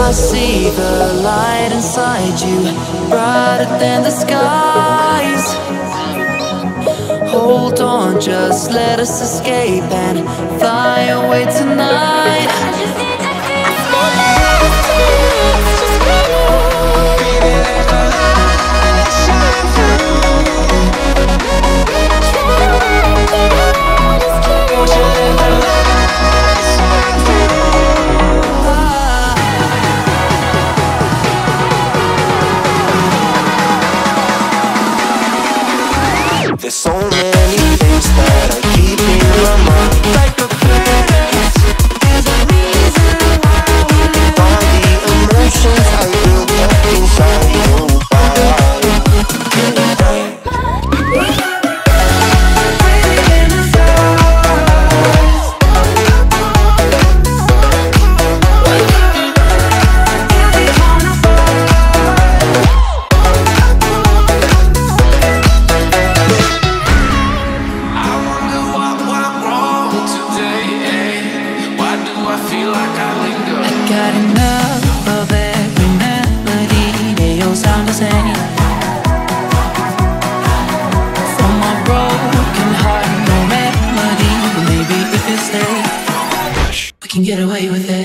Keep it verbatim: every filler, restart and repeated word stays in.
I see the light inside you, brighter than the skies. Hold on, just let us escape and fly away tonight. There's so many things that I keep in my mind, like the planets. There's a reason why we live. All the emotions I built up inside your body. Got enough of every melody, they all sound the same. From my broken heart, no remedy. Maybe if it stays, we can get away with it.